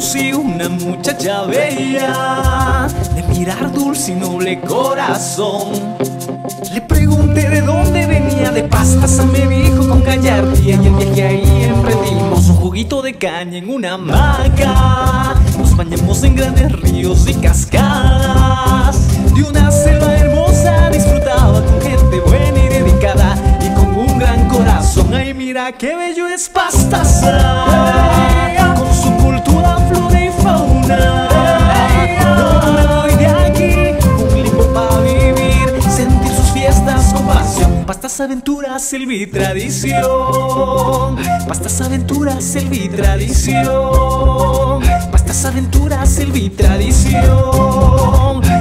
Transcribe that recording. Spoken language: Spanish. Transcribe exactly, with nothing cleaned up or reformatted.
conocí una muchacha bella, de mirar dulce y noble corazón. Le pregunté de dónde venía, de Pastaza me dijo con gallardía, y el viaje ahí emprendimos. Un juguito de caña en una hamaca, nos bañamos en grandes ríos y cascadas. De una selva hermosa disfrutaba con gente buena y dedicada, y con un gran corazón. Ay, mira qué bello es Pastaza, con su cultura, flora y fauna. No me voy de aquí, un limbo para vivir, sentir sus fiestas con pasión. Pastaza, aventura, selva y tradición. Pastaza, aventura, selva y tradición. Pastaza, aventura, selva y tradición.